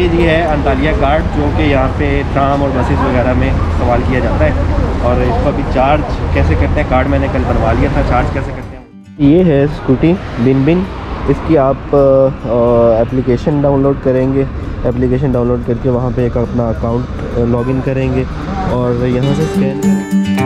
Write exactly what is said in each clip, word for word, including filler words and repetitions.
ये जी है Antalya card, जो कि यहाँ पे ट्राम और बसेस वगैरह में इस्तेमाल किया जाता है। और इसको अभी चार्ज कैसे करते हैं, कार्ड मैंने कल बनवा लिया था, चार्ज कैसे करते हैं। ये है स्कूटी बिन बिन। इसकी आप एप्लीकेशन डाउनलोड करेंगे, एप्लीकेशन डाउनलोड करके वहाँ पे एक अपना अकाउंट लॉगिन करेंगे और यहाँ से स्कैन करेंगे।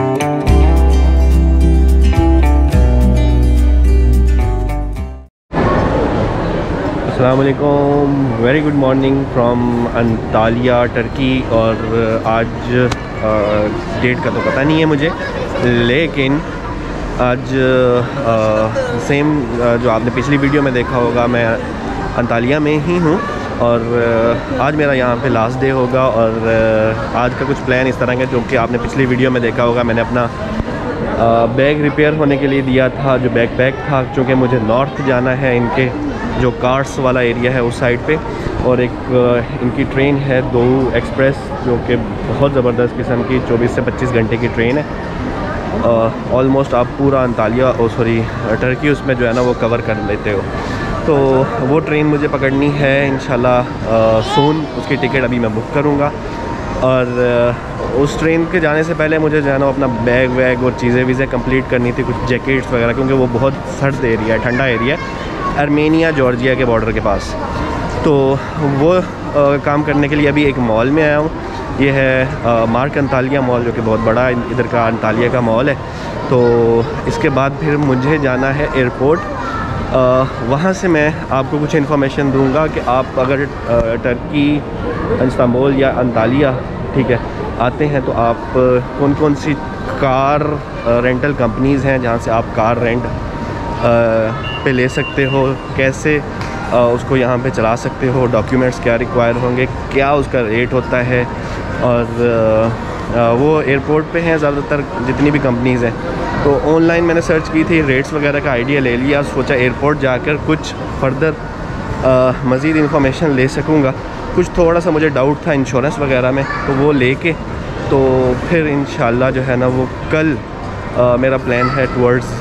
अस्सलाम वालेकुम, very good morning from Antalya Turkey. और आज डेट का तो पता नहीं है मुझे, लेकिन आज सेम जो आपने पिछली वीडियो में देखा होगा, मैं अंतालिया में ही हूँ और आज मेरा यहाँ पे लास्ट डे होगा। और आज का कुछ प्लान इस तरह का, जो कि आपने पिछली वीडियो में देखा होगा, मैंने अपना बैग रिपेयर होने के लिए दिया था, जो बैक पैक था, चूँकि मुझे नॉर्थ जाना है, इनके जो कार्स वाला एरिया है उस साइड पे। और एक इनकी ट्रेन है दो एक्सप्रेस, जो कि बहुत ज़बरदस्त किस्म की चौबीस से पच्चीस घंटे की ट्रेन है। ऑलमोस्ट आप पूरा अंतालिया और सॉरी टर्की उसमें जो है ना वो कवर कर लेते हो। तो वो ट्रेन मुझे पकड़नी है इंशाल्लाह सून, उसकी टिकट अभी मैं बुक करूँगा। और उस ट्रेन के जाने से पहले मुझे जो है ना अपना बैग वैग और चीज़ें वीज़ें कंप्लीट करनी थी, कुछ जैकेट्स वगैरह, क्योंकि वो बहुत सर्द एरिया है, ठंडा एरिया है, आर्मेनिया जॉर्जिया के बॉर्डर के पास। तो वो आ, काम करने के लिए अभी एक मॉल में आया हूँ। ये है आ, मार्क अंतालिया मॉल, जो कि बहुत बड़ा इधर का अंतालिया का मॉल है। तो इसके बाद फिर मुझे जाना है एयरपोर्ट, वहाँ से मैं आपको कुछ इन्फॉर्मेशन दूंगा कि आप अगर आ, टर्की इस्तांबुल या अंतालिया ठीक है आते हैं तो आप कौन कौन सी कार रेंटल कंपनीज़ हैं जहाँ से आप कार रेंट पे ले सकते हो, कैसे आ, उसको यहाँ पे चला सकते हो, डॉक्यूमेंट्स क्या रिक्वायर होंगे, क्या उसका रेट होता है। और आ, वो एयरपोर्ट पे हैं ज़्यादातर जितनी भी कंपनीज़ हैं। तो ऑनलाइन मैंने सर्च की थी, रेट्स वगैरह का आइडिया ले लिया, सोचा एयरपोर्ट जाकर कुछ फर्दर मज़ीद इंफॉर्मेशन ले सकूँगा। कुछ थोड़ा सा मुझे डाउट था इंश्योरेंस वगैरह में, तो वो लेके तो फिर इंशाल्लाह जो है ना वो कल आ, मेरा प्लान है टुवर्ड्स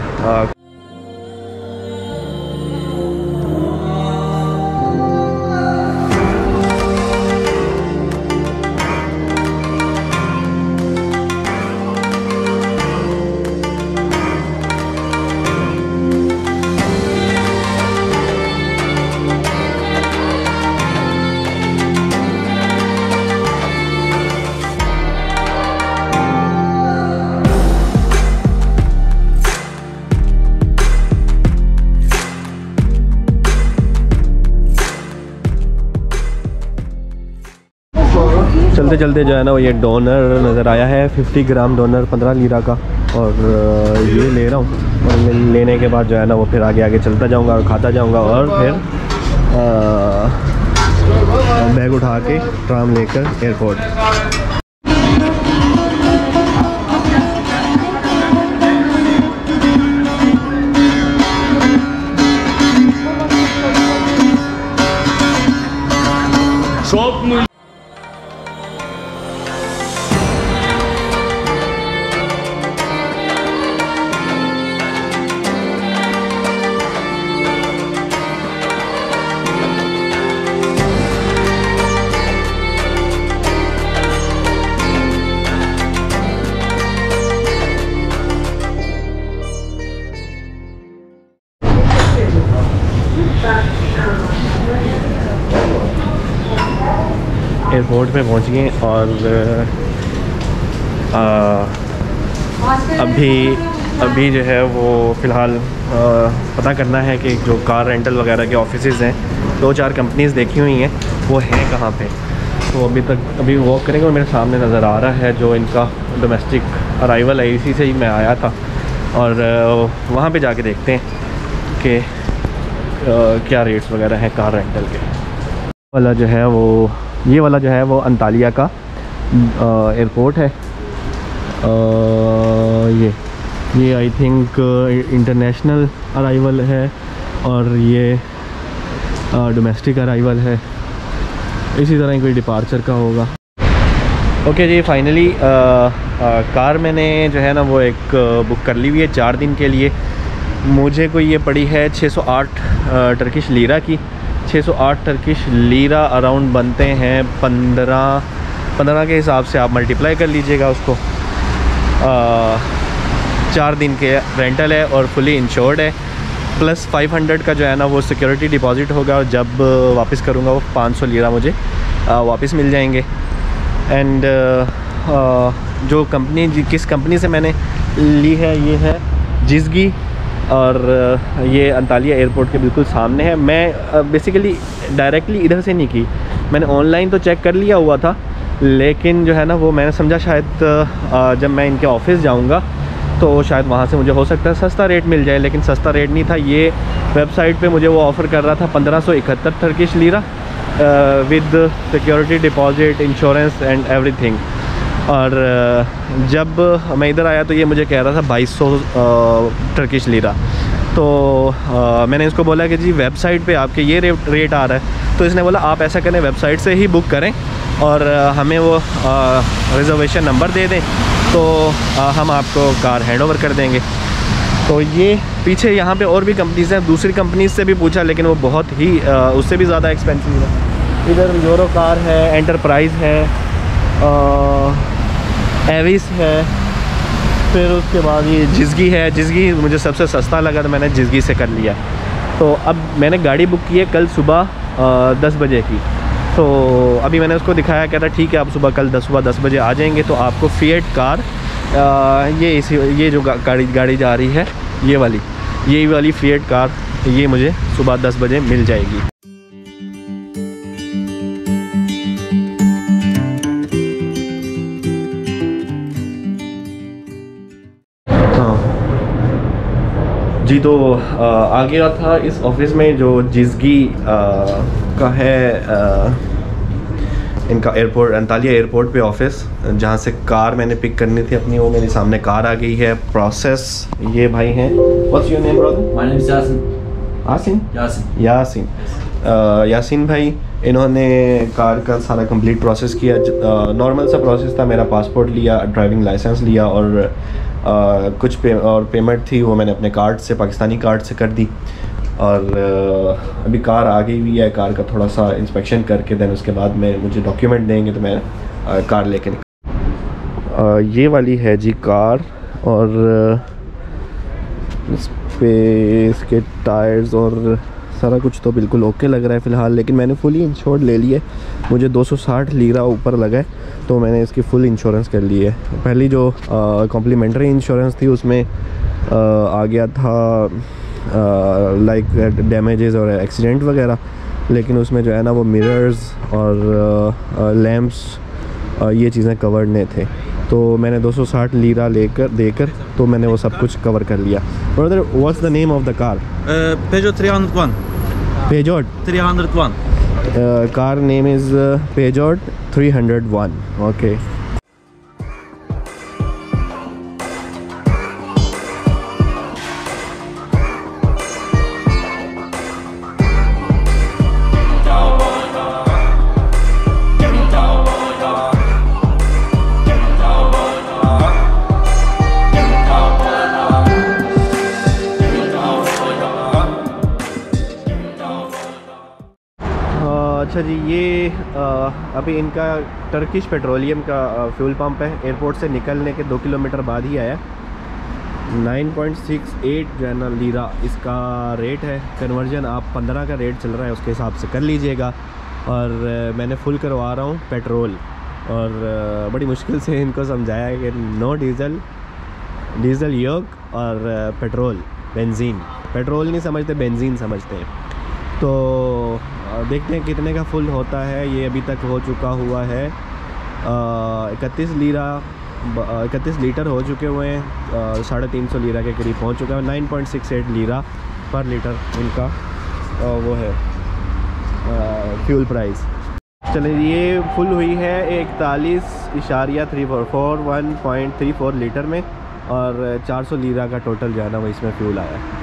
चलते चलते जो है ना वो ये डोनर नज़र आया है, पचास ग्राम डोनर पंद्रह लीरा का। और ये ले रहा हूँ और लेने के बाद जो है ना वो फिर आगे आगे चलता जाऊँगा और खाता जाऊँगा। और फिर बैग उठा के ट्राम लेकर एयरपोर्ट। एयरपोर्ट पे पहुंच गए और आ, अभी अभी जो है वो फ़िलहाल पता करना है कि जो कार रेंटल वगैरह के ऑफिसेज़ हैं, दो चार कंपनीज़ देखी हुई हैं, वो हैं कहाँ पे। तो अभी तक अभी वॉक करेंगे और मेरे सामने नज़र आ रहा है जो इनका डोमेस्टिक अराइवल है, इसी से ही मैं आया था। और वहाँ पे जाके देखते हैं कि क्या रेट्स वगैरह हैं कार रेंटल के। वाला जो है वो ये वाला जो है वो अंतालिया का एयरपोर्ट है। आ, ये ये आई थिंक इंटरनेशनल अराइवल है और ये डोमेस्टिक अराइवल है, इसी तरह कोई डिपार्चर का होगा। ओके जी, फाइनली कार मैंने जो है ना वो एक बुक कर ली हुई है चार दिन के लिए। मुझे कोई ये पड़ी है छः सौ आठ टर्किश लीरा की, छः सौ आठ टर्किश लीरा अराउंड बनते हैं पंद्रह पंद्रह के हिसाब से आप मल्टीप्लाई कर लीजिएगा उसको। आ, चार दिन के रेंटल है और फुली इंश्योर्ड है, प्लस फाइव हंड्रेड का जो है ना वो सिक्योरिटी डिपॉज़िट होगा, और जब वापस करूँगा वो पाँच सौ लीरा मुझे वापस मिल जाएंगे। एंड जो कंपनी किस कंपनी से मैंने ली है, ये है जिजगी, और ये अंतालिया एयरपोर्ट के बिल्कुल सामने है। मैं बेसिकली डायरेक्टली इधर से नहीं की, मैंने ऑनलाइन तो चेक कर लिया हुआ था, लेकिन जो है ना वो मैंने समझा शायद जब मैं इनके ऑफिस जाऊंगा तो शायद वहाँ से मुझे हो सकता है सस्ता रेट मिल जाए, लेकिन सस्ता रेट नहीं था। ये वेबसाइट पे मुझे वो ऑफ़र कर रहा था पंद्रह सौ इकहत्तर Turkish lira with security deposit, insurance and everything. और uh, जब मैं इधर आया तो ये मुझे कह रहा था बाईस सौ टर्किश लीरा। तो uh, मैंने इसको बोला कि जी वेबसाइट पे आपके ये रेट रेट आ रहा है, तो इसने बोला आप ऐसा करें वेबसाइट से ही बुक करें और uh, हमें वो रिज़र्वेशन नंबर दे दें, तो uh, हम आपको कार हैंड ओवर कर देंगे। तो ये पीछे यहाँ पे और भी कंपनीज़ हैं, दूसरी कंपनीज से भी पूछा, लेकिन वो बहुत ही uh, उससे भी ज़्यादा एक्सपेंसिव है। इधर यूरो कार है, एंटरप्राइज़ है, एविस है, फिर उसके बाद ये जिजगी है। जिजगी मुझे सबसे सस्ता लगा तो मैंने जिजगी से कर लिया। तो अब मैंने गाड़ी बुक की है कल सुबह दस बजे की, तो अभी मैंने उसको दिखाया, कहता ठीक है आप सुबह कल दस सुबह दस बजे आ जाएंगे तो आपको फिएट कार आ, ये इसी ये जो गाड़ी गाड़ी जा रही है ये वाली ये वाली फिएट कार ये मुझे सुबह दस बजे मिल जाएगी। जी तो आ, आ गया था इस ऑफिस में जो जिजगी आ, का है, आ, इनका एयरपोर्ट अंतालिया एयरपोर्ट पे ऑफिस, जहाँ से कार मैंने पिक करनी थी अपनी, वो मेरे सामने कार आ गई है। प्रोसेस ये भाई हैं, what's your name brother? My name is Yasin. Yasin Yasin Yasin आ, यासिन भाई, इन्होंने कार का सारा कंप्लीट प्रोसेस किया। नॉर्मल सा प्रोसेस था, मेरा पासपोर्ट लिया, ड्राइविंग लाइसेंस लिया, और Uh, कुछ पे और पेमेंट थी वो मैंने अपने कार्ड से, पाकिस्तानी कार्ड से कर दी। और uh, अभी कार आ गई हुई है, कार का थोड़ा सा इंस्पेक्शन करके देन उसके बाद में मुझे डॉक्यूमेंट देंगे तो मैं uh, कार लेके uh, ये वाली है जी कार, और uh, इस पे इसके टायर्स और सारा कुछ तो बिल्कुल ओके लग रहा है फ़िलहाल, लेकिन मैंने फुली इंश्योर्ड ले ली है। मुझे दो सौ साठ लीरा ऊपर लगा है तो मैंने इसकी फ़ुल इंश्योरेंस कर ली है। पहली जो कॉम्प्लीमेंट्री इंश्योरेंस थी उसमें आ, आ गया था लाइक डैमेजेस और एक्सीडेंट वगैरह, लेकिन उसमें जो है ना वो मिरर्स और लैम्प्स ये चीज़ें कवर्ड नहीं थे, तो मैंने दो सौ साठ लीरा लेकर देकर तो मैंने वो सब कुछ कवर कर लिया। Brother, what's the name of the car? Peugeot three oh one। Peugeot three oh one। Car name is Peugeot three oh one। Okay. अच्छा जी, ये आ, अभी इनका टर्किश पेट्रोलियम का फ्यूल पंप है, एयरपोर्ट से निकलने के दो किलोमीटर बाद ही आया। नाइन पॉइंट सिक्स एट जो है ना लीरा इसका रेट है, कन्वर्जन आप पंद्रह का रेट चल रहा है उसके हिसाब से कर लीजिएगा। और आ, मैंने फुल करवा रहा हूँ पेट्रोल, और आ, बड़ी मुश्किल से इनको समझाया कि नो डीज़ल, डीज़ल योग और आ, पेट्रोल बेंजीन, पेट्रोल नहीं समझते बेंजीन समझते हैं। तो देखते हैं कितने का फुल होता है। ये अभी तक हो चुका हुआ है इकतीस लीरा इकतीस लीटर हो चुके हुए हैं, साढ़े तीन सौ लीरा के करीब पहुंच चुका है। Nine point six eight lira पर लीटर इनका आ, वो है फ्यूल प्राइस। चलिए, ये फुल हुई है इकतालीस इशारिया three four four one point three four litre में, और चार सौ लीरा का टोटल जो है ना वो इसमें फ्यूल आया है।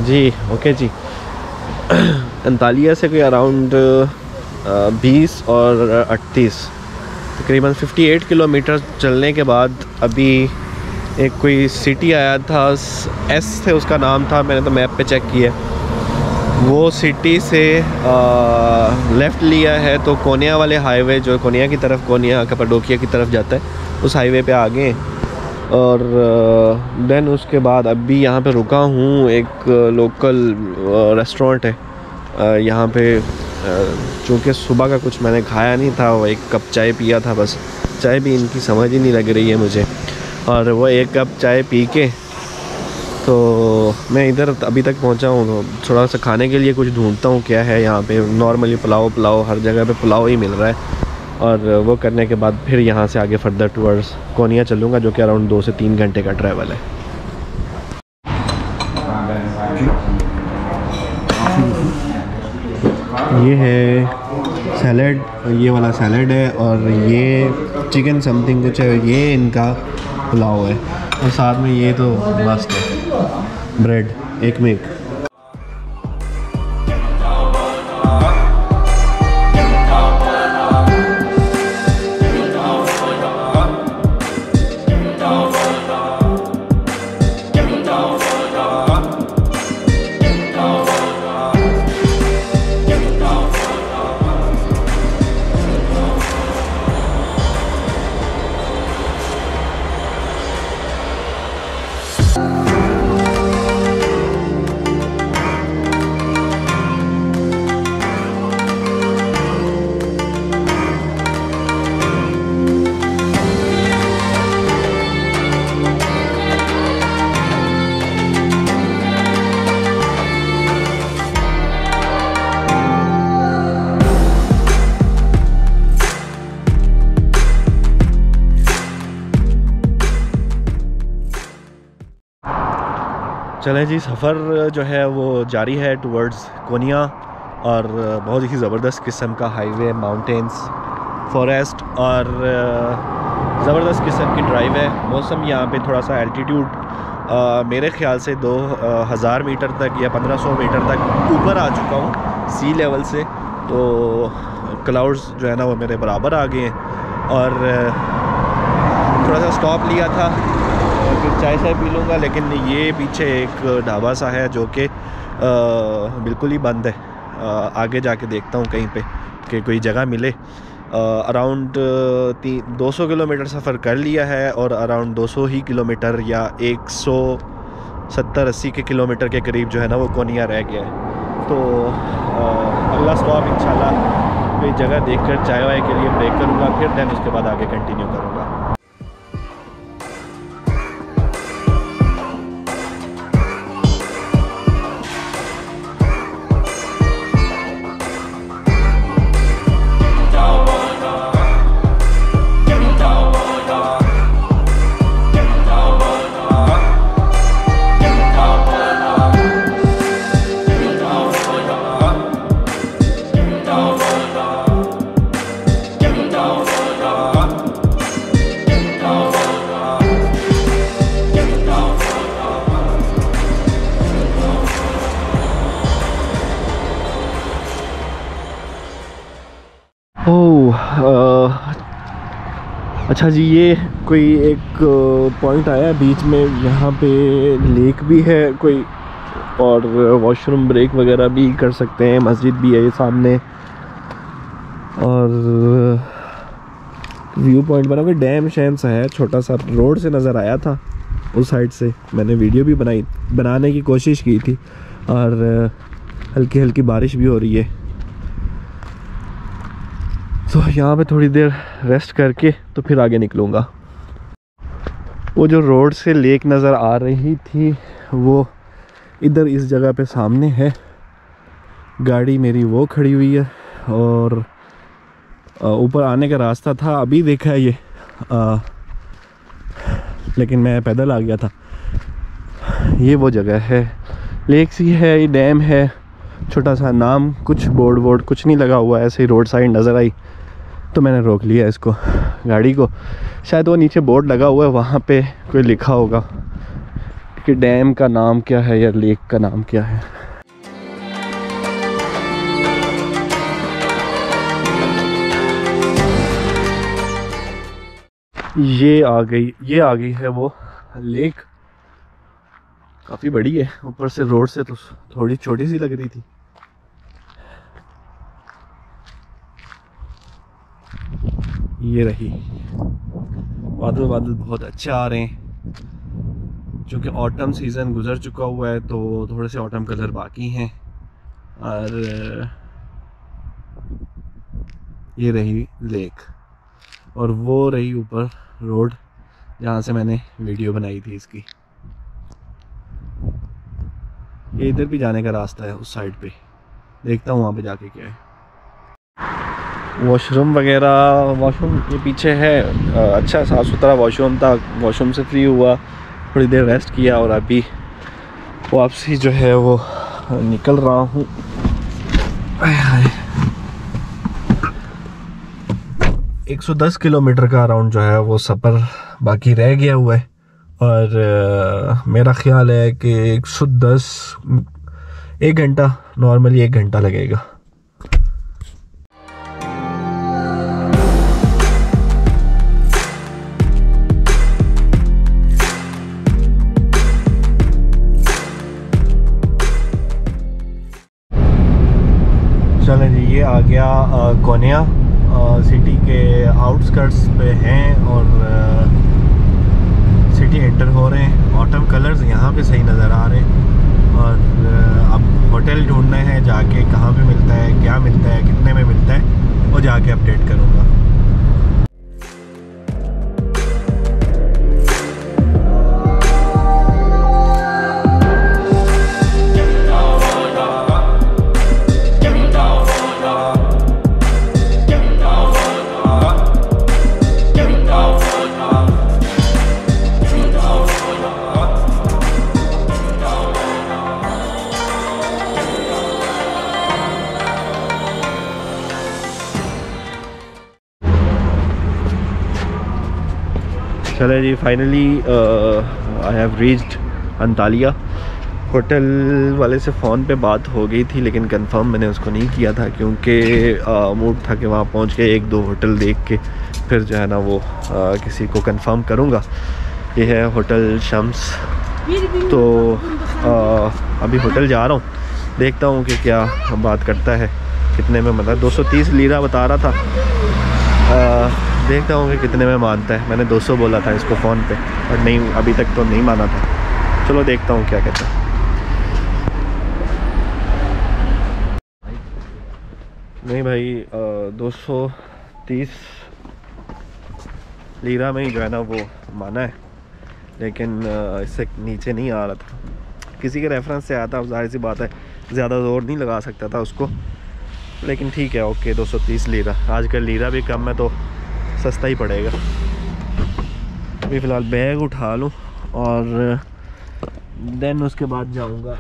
जी ओके जी। अंतालिया से कोई अराउंड बीस और अड़तीस तकरीबन अट्ठावन किलोमीटर चलने के बाद अभी एक कोई सिटी आया था, एस से उसका नाम था, मैंने तो मैप पे चेक किया। वो सिटी से लेफ़्ट लिया है तो कोनिया वाले हाईवे, जो कोनिया की तरफ, कोनिया कपाडोकिया की तरफ जाता है, उस हाईवे पे आ गए। और देन उसके बाद अभी यहाँ पे रुका हूँ, एक लोकल रेस्टोरेंट है यहाँ पे। चूँकि सुबह का कुछ मैंने खाया नहीं था, वो एक कप चाय पिया था बस। चाय भी इनकी समझ ही नहीं लग रही है मुझे। और वो एक कप चाय पी के तो मैं इधर अभी तक पहुंचा हूँ, तो थोड़ा सा खाने के लिए कुछ ढूंढता हूँ क्या है यहाँ पे। नॉर्मली पुलाव पुलाव हर जगह पे पुलाव ही मिल रहा है। और वो करने के बाद फिर यहाँ से आगे फर्दर टूवर्ड्स कोनिया चलूँगा, जो कि अराउंड दो से तीन घंटे का ट्रैवल है। ये है सैलड, ये वाला सैलड है, और ये चिकन समथिंग कुछ है, ये इनका पुलाव है। और साथ में ये तो मस्त है, ब्रेड एक में एक। चलें जी, सफ़र जो है वो जारी है टुवर्ड्स कोनिया। और बहुत ही ज़बरदस्त किस्म का हाईवे, माउंटेन्स, फॉरेस्ट और ज़बरदस्त किस्म की ड्राइव है। मौसम यहाँ पे थोड़ा सा एल्टीट्यूड मेरे ख़्याल से दो हज़ार मीटर तक या पंद्रह सौ मीटर तक ऊपर आ चुका हूँ सी लेवल से। तो क्लाउड्स जो है ना वो मेरे बराबर आ गए हैं। और थोड़ा सा स्टॉप लिया था, फिर चाय शाय पी लूँगा। लेकिन ये पीछे एक ढाबा सा है जो कि बिल्कुल ही बंद है। आ, आगे जाके देखता हूँ कहीं पे कि कोई जगह मिले। अराउंड दो सौ किलोमीटर सफ़र कर लिया है और अराउंड दो सौ ही किलोमीटर या एक सौ सत्तर अस्सी के किलोमीटर के करीब जो है ना वो कोनिया रह गया है। तो आ, अगला स्टॉप इंशाल्लाह कोई जगह देखकर चाय वाय के लिए ब्रेक करूँगा, फिर देन उसके बाद आगे कंटिन्यू करूँगा। ओह अच्छा जी, ये कोई एक पॉइंट आया बीच में, यहाँ पे लेक भी है कोई और वॉशरूम ब्रेक वगैरह भी कर सकते हैं। मस्जिद भी है ये सामने और व्यू पॉइंट बना हुआ डैम शैम सा है, छोटा सा रोड से नज़र आया था उस साइड से। मैंने वीडियो भी बनाई, बनाने की कोशिश की थी। और हल्की हल्की बारिश भी हो रही है, तो यहाँ पे थोड़ी देर रेस्ट करके तो फिर आगे निकलूँगा। वो जो रोड से लेक नज़र आ रही थी वो इधर इस जगह पे सामने है। गाड़ी मेरी वो खड़ी हुई है और ऊपर आने का रास्ता था, अभी देखा है ये आ, लेकिन मैं पैदल आ गया था। ये वो जगह है, लेक सी है, ये डैम है, छोटा सा नाम, कुछ बोर्ड वोर्ड कुछ नहीं लगा हुआ है, ऐसे ही रोड साइड नज़र आई तो मैंने रोक लिया इसको, गाड़ी को। शायद वो नीचे बोर्ड लगा हुआ है, वहाँ पे कोई लिखा होगा कि डैम का नाम क्या है या लेक का नाम क्या है। ये आ गई ये आ गई है वो लेक। काफ़ी बड़ी है, ऊपर से रोड से तो थोड़ी छोटी सी लग रही थी। ये रही, बादल बादल बहुत अच्छे आ रहे हैं, क्योंकि ऑटम सीज़न गुजर चुका हुआ है तो थोड़े से ऑटम कलर बाकी हैं। और ये रही लेक और वो रही ऊपर रोड जहाँ से मैंने वीडियो बनाई थी इसकी। ये इधर भी जाने का रास्ता है उस साइड पे, देखता हूँ वहाँ पे जाके क्या है। वॉशरूम वगैरह, वॉशरूम ये पीछे है, अच्छा साफ़ सुथरा वॉशरूम था। वॉशरूम से फ्री हुआ, थोड़ी देर रेस्ट किया और अभी वापसी जो है वो निकल रहा हूँ। एक सौ दस किलोमीटर का अराउंड जो है वो सफ़र बाकी रह गया हुआ है और आ, मेरा ख्याल है कि एक सौ दस एक घंटा नॉर्मली एक घंटा लगेगा। चलें जी, ये आ गया कोनिया सिटी के आउटस्कर्ट्स पे हैं और आ, सिटी एंटर हो रहे हैं। ऑटम कलर्स यहाँ पे सही नज़र आ रहे हैं और आ, अब होटल ढूंढना है, जाके कहाँ पे मिलता है, क्या मिलता है, कितने में मिलता है, वो जाके अपडेट करूँगा। चले जी, finally I have reached Antalya. Hotel वाले से फ़ोन पे बात हो गई थी लेकिन कंफर्म मैंने उसको नहीं किया था, क्योंकि मूड था कि वहाँ पहुँच के एक दो होटल देख के फिर जो है ना वो आ, किसी को कंफर्म करूँगा। ये है होटल शम्स। तो आ, अभी होटल जा रहा हूँ, देखता हूँ कि क्या बात करता है, कितने में, मतलब दो सौ तीस लीरा बता रहा था। आ, देखता हूँ कि कितने में मानता है। मैंने दो सौ बोला था इसको फ़ोन पे और नहीं, अभी तक तो नहीं माना था। चलो देखता हूँ क्या कहता है। नहीं भाई, दो सौ तीस लीरा में ही जो है ना वो माना है, लेकिन आ, इससे नीचे नहीं आ रहा था। किसी के रेफरेंस से आया था, जाहिर सी बात है ज़्यादा जोर नहीं लगा सकता था उसको, लेकिन ठीक है, ओके। दो सौ तीस लीरा, आजकल लीरा भी कम है तो सस्ता ही पड़ेगा। अभी फ़िलहाल बैग उठा लूँ और देन उसके बाद जाऊँगा।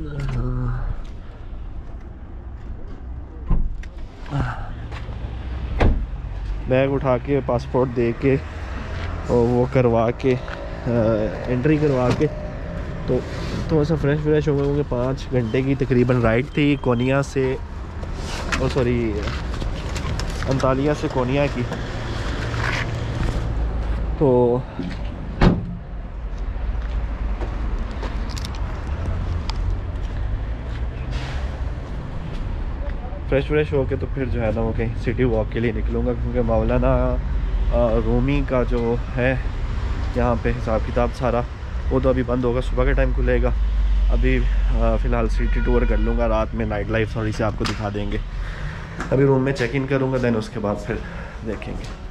बैग उठा के पासपोर्ट दे के और वो करवा के एंट्री करवा के तो थोड़ा सा फ्रेश फ्रेश हो गए होंगे। पाँच घंटे की तकरीबन राइड थी कोनिया से, और सॉरी अंतालिया से कोनिया की। तो फ्रेश फ्रेश होके तो फिर जो है ना वो कहीं सिटी वॉक के लिए निकलूँगा, क्योंकि मौलाना रूमी का जो है यहाँ पे हिसाब किताब सारा वो तो अभी बंद होगा, सुबह के टाइम खुलेगा। अभी फ़िलहाल सिटी टूर कर लूँगा, रात में नाइट लाइफ थोड़ी सी आपको दिखा देंगे। अभी रूम में चेक इन करूँगा, देन उसके बाद फिर देखेंगे।